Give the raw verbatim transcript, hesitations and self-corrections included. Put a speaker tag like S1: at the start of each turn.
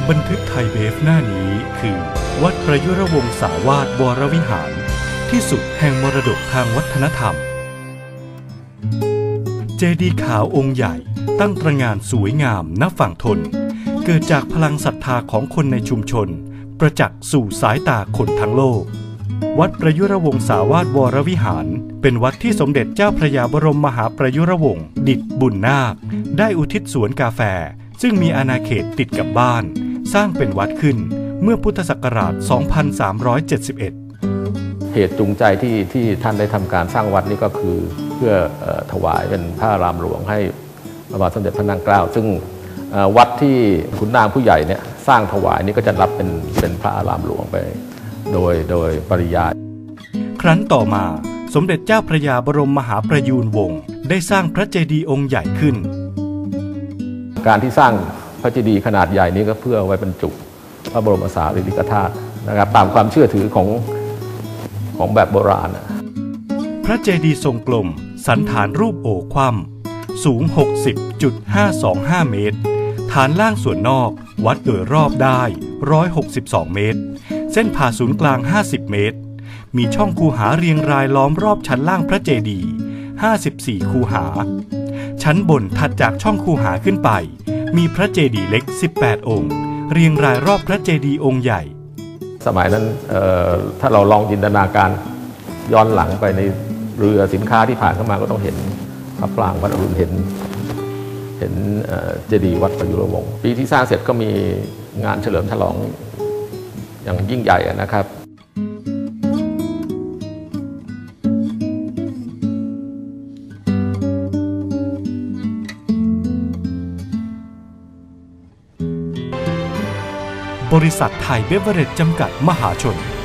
S1: บันทึกไทยเบฟหน้านี้คือวัดประยุรวงศาวาสวรวิหารที่สุดแห่งมรดกทางวัฒนธรรมเจดีย์ขาวองค์ใหญ่ตั้งตระหง่านสวยงามณฝั่งทนเกิดจากพลังศรัทธาของคนในชุมชนประจักษ์สู่สายตาคนทั้งโลกวัดประยุรวงศาวาสวรวิหารเป็นวัดที่สมเด็จเจ้าพระยาบรมมหาประยุรวงศ์ดิษฐ์บุญนาคได้อุทิศสวนกาแฟซึ่งมีอาณาเขตติดกับบ้านสร้างเป็นวัดขึ้นเมื่อพุทธศักราช สองพันสามร้อยเจ็ดสิบเอ็ด
S2: เหตุจูงใจที่ที่ท่านได้ทำการสร้างวัดนี้ก็คือเพื่อถวายเป็นพระอารามหลวงให้พระบาทสมเด็จพระนางเกล้าซึ่งวัดที่ขุนนางผู้ใหญ่เนี่ยสร้างถวายนี้ก็จะรับเป็นเป็นพระอารามหลวงไปโดยโดยปริยาย
S1: ครั้นต่อมาสมเด็จเจ้าพระยาบรมมหาประยูรวงศ์ได้สร้างพระเจดีย์องค์ใหญ่ขึ้น
S2: การที่สร้างพระเจดีย์ขนาดใหญ่นี้ก็เพื่อไว้บรรจุพระบรมสารีริกธาตุนะครับตามความเชื่อถือของของแบบโบราณ
S1: พระเจดีย์ทรงกลมสันฐานรูปโอ่คว่ำสูง หกสิบจุดห้าสองห้า เมตรฐานล่างส่วนนอกวัดโดยรอบได้หนึ่งร้อยหกสิบสองเมตรเส้นผ่าศูนย์กลางห้าสิบเมตรมีช่องคูหาเรียงรายล้อมรอบชั้นล่างพระเจดีย์ห้าสิบสี่คูหาชั้นบนถัดจากช่องคูหาขึ้นไปมีพระเจดีย์เล็กสิบแปดองค์เรียงรายรอบพระเจดีย์องค์ใหญ่
S2: สมัยนั้นถ้าเราลองจินตนาการย้อนหลังไปในเรือสินค้าที่ผ่านเข้ามาก็ต้องเห็นพระปรางวัดอรุณเห็นเห็นเจดีย์วัดประยุรวงศ์ปีที่สร้างเสร็จก็มีงานเฉลิมฉลองอย่างยิ่งใหญ่นะครับ
S1: บริษัทไทยเบเวอเรจจำกัดมหาชน